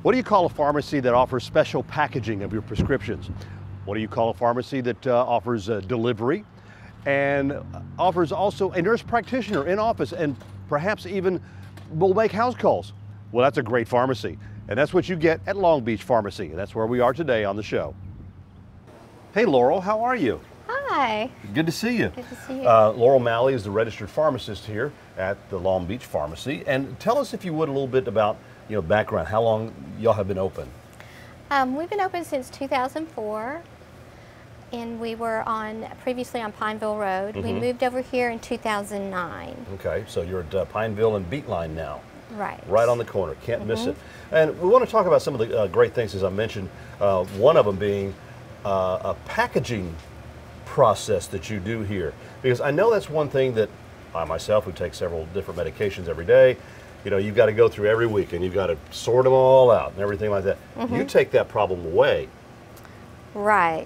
What do you call a pharmacy that offers special packaging of your prescriptions? What do you call a pharmacy that offers delivery and offers also a nurse practitioner in office and perhaps even will make house calls? Well, that's a great pharmacy. And that's what you get at Long Beach Pharmacy. And that's where we are today on the show. Hey, Laurel, how are you? Hi. Good to see you. Good to see you. Laurel Malley is the registered pharmacist here at the Long Beach Pharmacy. And tell us, if you would, a little bit about, background, how long y'all have been open. We've been open since 2004, and we were previously on Pineville Road. We moved over here in 2009. Okay, so you're at Pineville and Beatline now. Right. Right on the corner, can't miss it. And we want to talk about some of the great things, as I mentioned, one of them being a packaging process that you do here. Because I know that's one thing that I myself, who take several different medications every day, you've got to go through every week and you've got to sort them all out and everything like that. You take that problem away. Right.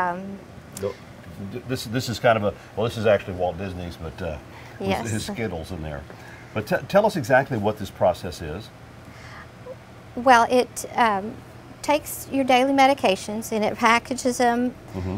This is kind of this is actually Walt Disney's, but yes. His Skittles in there. But tell us exactly what this process is. Well, it takes your daily medications and it packages them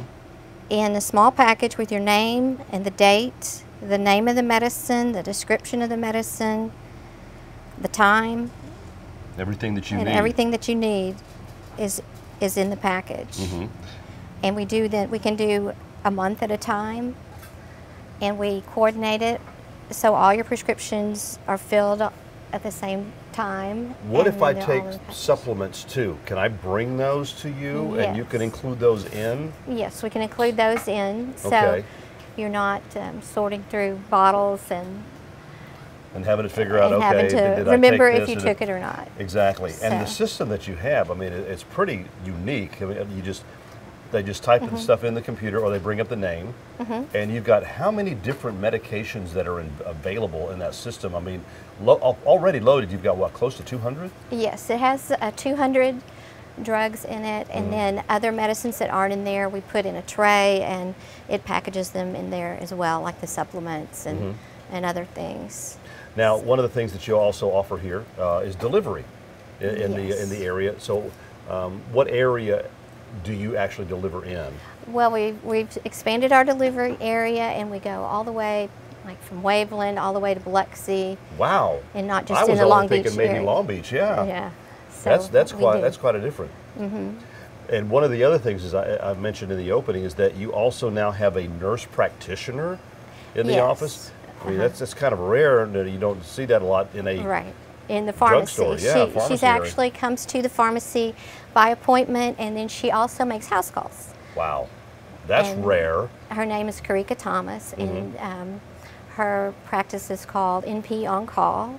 in a small package with your name and the date, the name of the medicine, the description of the medicine, the time. Everything that you need. And everything that you need is in the package. And we can do a month at a time, and we coordinate it so all your prescriptions are filled at the same time. What if I take supplements too? Can I bring those to you and you can include those in? Yes, we can include those in. So you're not sorting through bottles and having to figure out, having to remember if you took it or not. Exactly. So. And the system that you have, I mean, it's pretty unique. I mean, they just type the stuff in the computer, or they bring up the name, and you've got how many different medications that are available in that system? I mean, already loaded, you've got what, close to 200? Yes, it has 200 drugs in it, and then other medicines that aren't in there, we put in a tray, and it packages them in there as well, like the supplements and other things. Now, one of the things that you also offer here is delivery in the area. So, what area do you actually deliver in? Well, we've expanded our delivery area, and we go all the way, like from Waveland all the way to Biloxi. Wow! And not just in the Long Beach area. I was only thinking maybe Long Beach. Yeah. Yeah. So that's quite a different. And one of the other things, as I mentioned in the opening, is that you also now have a nurse practitioner in the office. I mean, that's kind of rare, and you don't see that a lot in in the pharmacy. Drugstore. She's actually comes to the pharmacy by appointment, and then she also makes house calls. Wow, that's rare. Her name is Karika Thomas, and her practice is called NP On Call,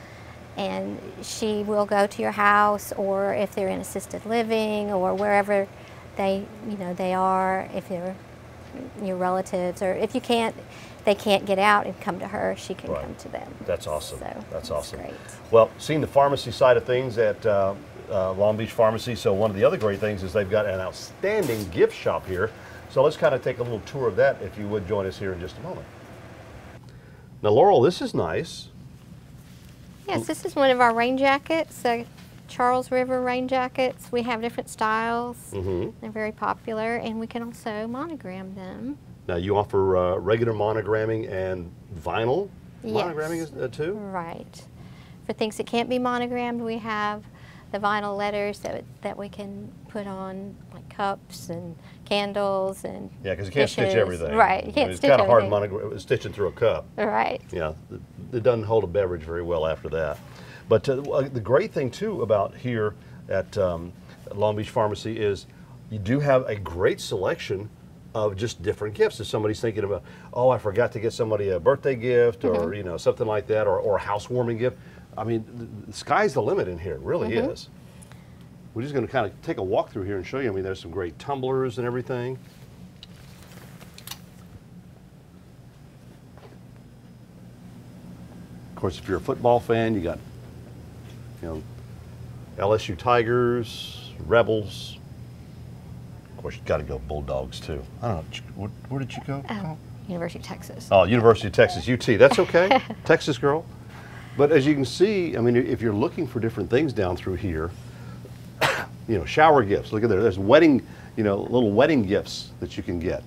and she will go to your house, or if they're in assisted living, or wherever they are, if they're your relatives, or if they can't get out and come to her, she can come to them. That's awesome. So that's awesome. Great. Well, seeing the pharmacy side of things at Long Beach Pharmacy, so one of the other great things is they've got an outstanding gift shop here. So let's kind of take a little tour of that, if you would join us here in just a moment. Now, Laurel, this is nice. Yes, this is one of our rain jackets, Charles River rain jackets. We have different styles. They're very popular, and we can also monogram them. Now, you offer regular monogramming and vinyl monogramming too? Right. For things that can't be monogrammed, we have the vinyl letters that we can put on, like cups and candles and because you can't stitch everything. Right, you can't stitch everything. It's kind of hard stitching through a cup. Right. Yeah, it doesn't hold a beverage very well after that. But the great thing too about here at Long Beach Pharmacy is you do have a great selection of just different gifts. If somebody's thinking about, oh, I forgot to get somebody a birthday gift, or something like that, or a housewarming gift. I mean, the sky's the limit in here. It really is. We're just going to kind of take a walk through here and show you. I mean, there's some great tumblers and everything. Of course, if you're a football fan, you got, LSU Tigers, Rebels. Of course, you got to go Bulldogs too. I don't know. Where did you go? University of Texas. Oh, University of Texas, UT. That's okay. Texas girl. But as you can see, I mean, if you're looking for different things down through here, you know, shower gifts. Look at there. There's wedding, you know, little wedding gifts that you can get.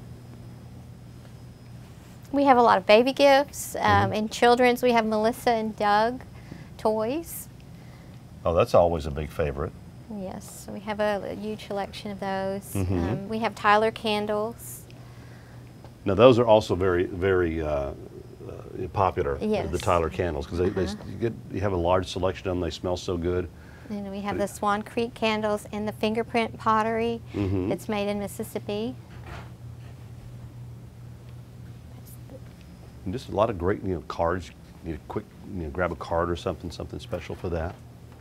We have a lot of baby gifts. In children's, we have Melissa and Doug toys. Oh, that's always a big favorite. Yes, we have a huge selection of those. We have Tyler candles. Now those are also very, very popular. Yes. The Tyler candles, because you have a large selection of them. They smell so good. And we have the Swan Creek candles and the fingerprint pottery. It's made in Mississippi. And just a lot of great, you know, cards. You quick, you know, grab a card or something special for that.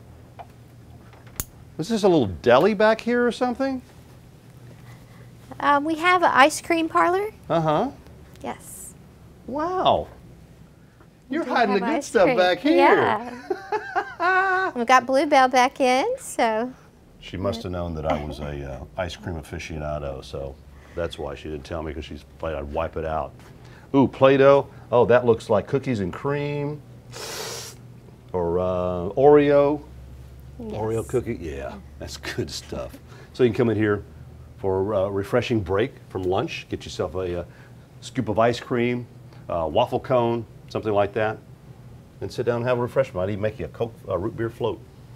Is this a little deli back here or something? We have an ice cream parlor. Yes. Wow. You're do hiding the have good ice stuff cream. back here. Yeah. We've got Bluebell back in, so. She must have known that I was a ice cream aficionado, so that's why she didn't tell me, because she's afraid I'd wipe it out. Ooh, Play-Doh. Oh, that looks like cookies and cream. Or Oreo. Yes. Oreo cookie. Yeah, that's good stuff. So you can come in here for a refreshing break from lunch. Get yourself a scoop of ice cream, waffle cone, something like that, and sit down and have a refreshment. I'd even make you a root beer float.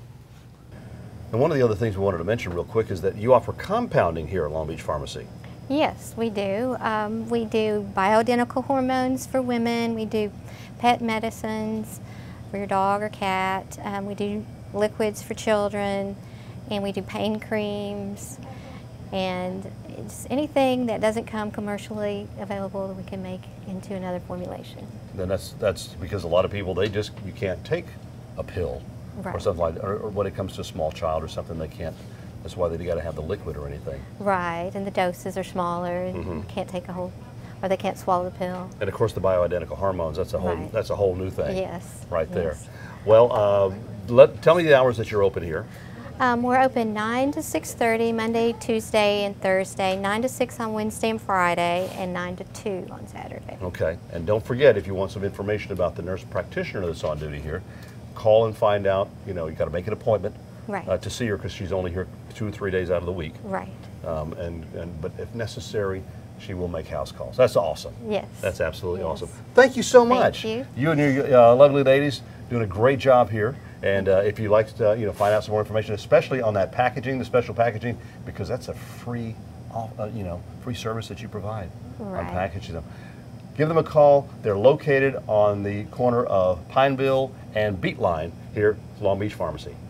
And one of the other things we wanted to mention real quick is that you offer compounding here at Long Beach Pharmacy. Yes, we do. We do bioidentical hormones for women. We do pet medicines for your dog or cat. We do liquids for children, and we do pain creams, and it's anything that doesn't come commercially available that we can make into another formulation. Then that's because a lot of people, you can't take a pill or something like that, or when it comes to a small child or something, they can't. That's why they got to have the liquid or anything. Right, and the doses are smaller, and can't take a whole, or they can't swallow the pill. And of course, the bioidentical hormones. That's a whole new thing. Yes. Right there. Yes. Well, tell me the hours that you're open here. We're open 9 to 6:30 Monday, Tuesday, and Thursday. 9 to 6 on Wednesday and Friday, and 9 to 2 on Saturday. Okay, and don't forget, if you want some information about the nurse practitioner that's on duty here, call and find out. You know, you got to make an appointment. Right. To see her, because she's only here 2 or 3 days out of the week. Right. But if necessary, she will make house calls. That's awesome. Yes. That's absolutely Yes. awesome. Thank you so much. Thank you. You and your lovely ladies doing a great job here. And if you'd like to, find out some more information, especially on that packaging, the special packaging, because that's a free, free service that you provide on packaging them. Give them a call. They're located on the corner of Pineville and Beatline here at Long Beach Pharmacy.